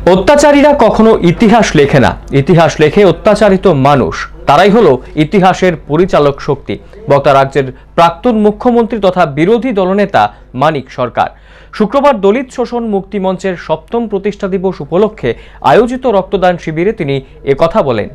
অত্যাচারীরা কখনো ইতিহাস লেখে না, ইতিহাস লেখে অত্যাচারিত মানুষ। তারাই হলো ইতিহাসের পরিচালক শক্তি। বক্তা রাজ্যের প্রাক্তন মুখ্যমন্ত্রী তথা বিরোধী দলনেতা মানিক সরকার শুক্রবার দলিত শোষণ মুক্তি মঞ্চের ৭ম প্রতিষ্ঠা দিবস উপলক্ষে আয়োজিত রক্তদান শিবিরে তিনি একথা বলেন।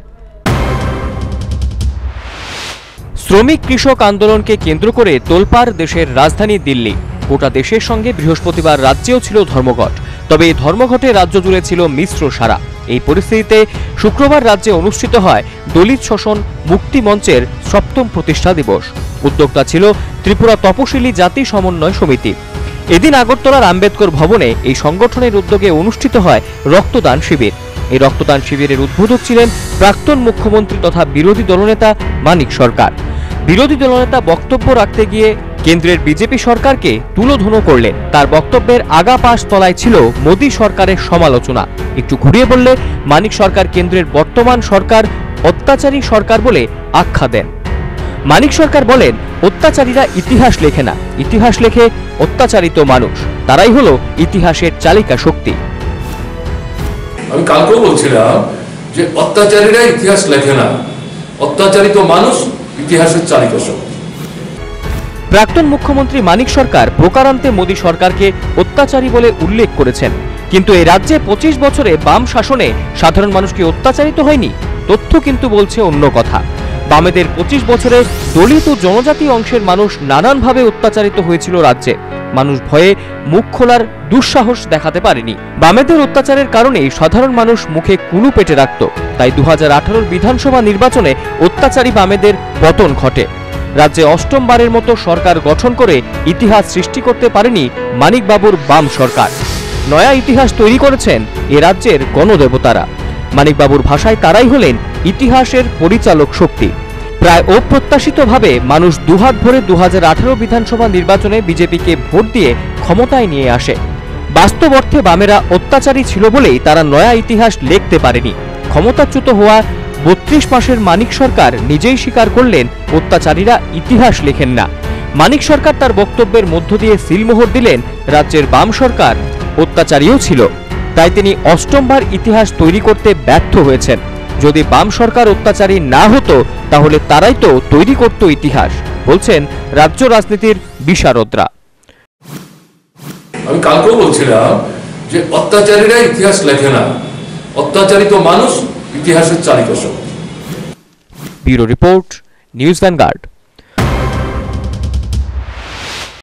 শ্রমিক কৃষক আন্দোলনকে কেন্দ্র করে তোলপাড় দেশের রাজধানী দিল্লি। গোটা দেশের সঙ্গে বৃহস্পতিবার রাজ্যেও ছিল ধর্মঘট, তবে এই ধর্মঘটে রাজ্য জুড়ে ছিল মিশ্র সাড়া। এই পরিস্থিতিতে শুক্রবার রাজ্যে অনুষ্ঠিত হয় দলিত শোষণ মুক্তি মঞ্চের ৭ম প্রতিষ্ঠা দিবস। উদ্যোক্তা ছিল ত্রিপুরা তপশিলি জাতি সমন্বয় সমিতি। এদিন আগরতলার আম্বেদকর ভবনে এই সংগঠনের উদ্যোগে অনুষ্ঠিত হয় রক্তদান শিবির। এই রক্তদান শিবিরের উদ্বোধক ছিলেন প্রাক্তন মুখ্যমন্ত্রী তথা বিরোধী দলনেতা মানিক সরকার। বিরোধী দলনেতা বক্তব্য রাখতে গিয়ে কেন্দ্রের বিজেপি সরকারকে তুলোধনো করলেন। তার বক্তব্যের আগা পাশ তলায় ছিল মোদী সরকারের সমালোচনা। একটু ঘুরিয়ে বললে মানিক সরকার কেন্দ্রের বর্তমান সরকার অত্যাচারী সরকার বলে আখ্যা দেন। মানিক সরকার বলেন, অত্যাচারীরা ইতিহাস লেখে না, ইতিহাস লেখে অত্যাচারিত মানুষ। তারাই হলো ইতিহাসের চালিকা শক্তি। আমি কালকেও বলছিলাম যে অত্যাচারীরা ইতিহাস লেখে না, অত্যাচারিত মানুষ ইতিহাসের চালিকা শক্তি। প্রাক্তন মুখ্যমন্ত্রী মানিক সরকার প্রকারান্তে মোদী সরকারকে অত্যাচারী বলে উল্লেখ করেছেন। কিন্তু এই রাজ্যে ২৫ বছরে বাম শাসনে সাধারণ মানুষ কি অত্যাচারিত হয়নি? তথ্য কিন্তু বলছে অন্য কথা। বামেদের ২৫ বছরে দলিত ও জনজাতি অংশের মানুষ নানানভাবে অত্যাচারিত হয়েছিল রাজ্যে। মানুষ ভয়ে মুখ খোলার দুঃসাহস দেখাতে পারেনি। বামেদের অত্যাচারের কারণেই সাধারণ মানুষ মুখে কুলু পেটে রাখত। তাই ২০১৮ বিধানসভা নির্বাচনে অত্যাচারী বামেদের পতন ঘটে। রাজ্যে অষ্টমবারের মতো সরকার গঠন করে ইতিহাস সৃষ্টি করতে পারেনি মানিকবাবুর বাম সরকার। নয়া ইতিহাস তৈরি করেছেন এ রাজ্যের গণদেবতারা। মানিকবাবুর ভাষায় তারাই হলেন ইতিহাসের পরিচালক শক্তি। প্রায় অপ্রত্যাশিতভাবে মানুষ দুহাত ভরে ২০১৮ বিধানসভা নির্বাচনে বিজেপিকে ভোট দিয়ে ক্ষমতায় নিয়ে আসে। বাস্তব অর্থে বামেরা অত্যাচারী ছিল বলেই তারা নয়া ইতিহাস লিখতে পারেনি। ক্ষমতাচ্যুত হওয়া ৩২ মাসের মানিক সরকার নিজেই স্বীকার করলেন অত্যাচারীরা ইতিহাস লেখেন না। মানিক সরকার তার বক্তব্যের মধ্য দিয়ে সিলমোহর দিলেন রাজ্যের বাম সরকার অত্যাচারীও ছিল, তাই তিনি অষ্টমবার ইতিহাস তৈরি করতে ব্যর্থ হয়েছেন। যদি বাম সরকার অত্যাচারী না হতো তাহলে তারাই তো তৈরি করত ইতিহাস, বলছেন রাজ্য রাজনীতির বিশারদরা। আমি কালকেও বলছিলাম যে অত্যাচারীরা ইতিহাস লেখে না, অত্যাচারিত মানুষ ইতিহাসের চালিকা শক্তি। Bureau report, News vanguard.